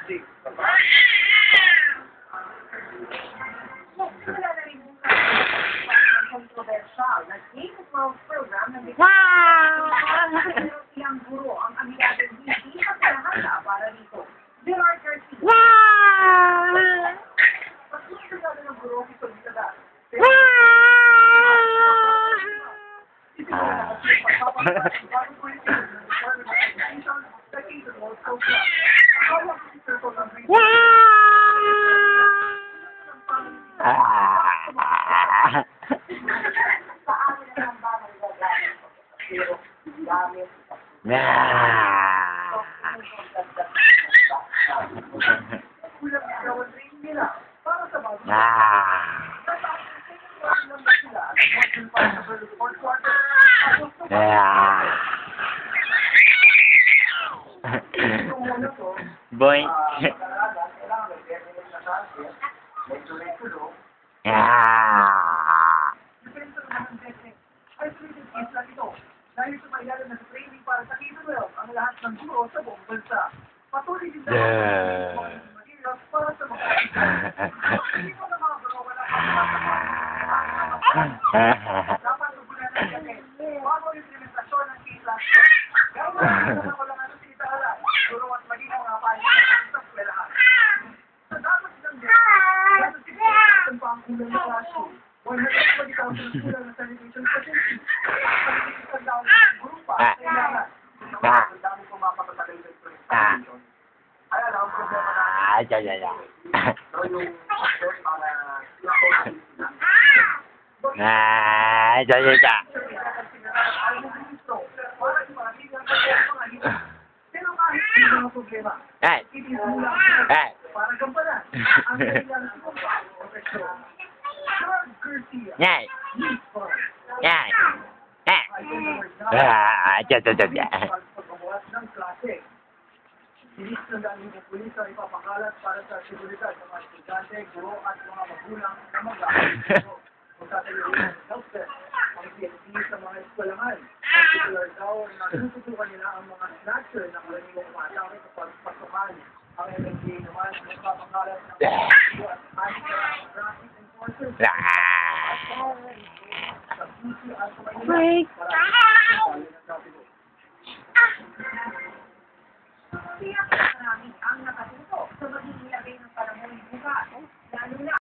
Wala na rin yung controversial na Game of Thrones program na ilang guro ang amigadong hindi magkahanda para dito. There are 30. Mas gusto na ng guro ito dito na. Boy. Dahil sa mailalim na training para sa K-12 ang lahat ng guro sa buong bansa. Patuloy din materials para sa mga hindi mo na mga guro wala dapat lubunan ng gatin. Bago implementasyon ng K-12. Gawin na walang ano sinitahalan. Guro at maging ang mga pahihintay sa eskwelahan. Sa dapat ng gatin, dapat siguro ang pangkulang ng classroom. 120,000 kulang na sanitation facility. Bilis na dahil ng pulis ang ipapakalat para sa seguridad ng mga estudyante, guro at mga magulang na mag-aaral. Kung tatayuin ng health test, ang PNP sa mga eskwelahan. Particular daw na tututukan nila ang mga snatcher na karaniwang umatake sa pagpasukan. Ang MNPA naman ang ipapakalat ng mga at traffic enforcers. Sa pusi at sa Maynila para Kaya marami ang nakatuto sa magiging labay ng panahon bukas, lalo na